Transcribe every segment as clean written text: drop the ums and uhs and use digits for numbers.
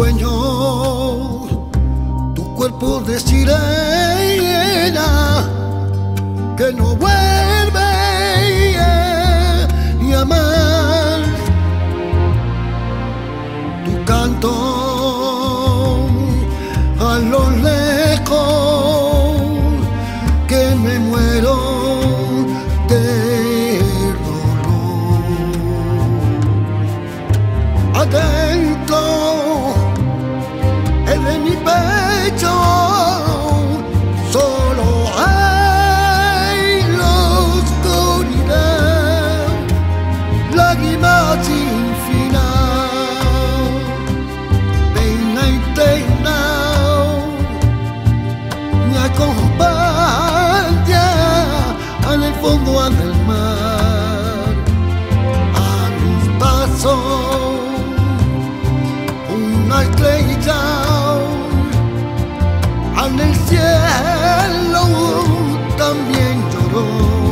sueño tu cuerpo de sirena que no vuelve ni a amar. Tu canto a lo lejos que me muero de dolor. Adentro de mi pecho solo hay la oscuridad, lágrimas sin final, pena eterna me acompaña en el fondo del mar. A mis pasos una estrella en el cielo también lloró.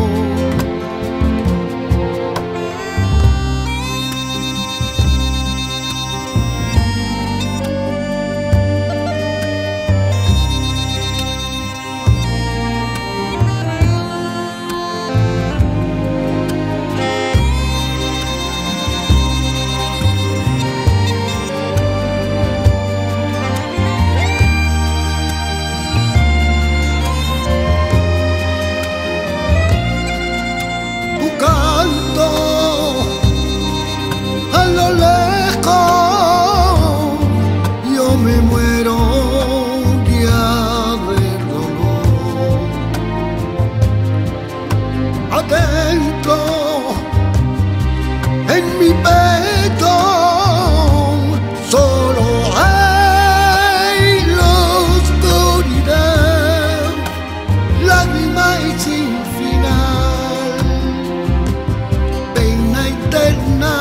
Me muero ya del dolor. Adentro en mi pecho solo hay la oscuridad, lágrimas sin final, pena eterna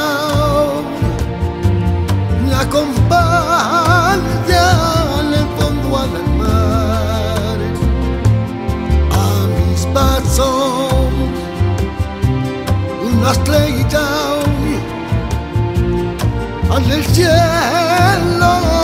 me acompaña en el fondo del mar. A mis pasos una estrella en el cielo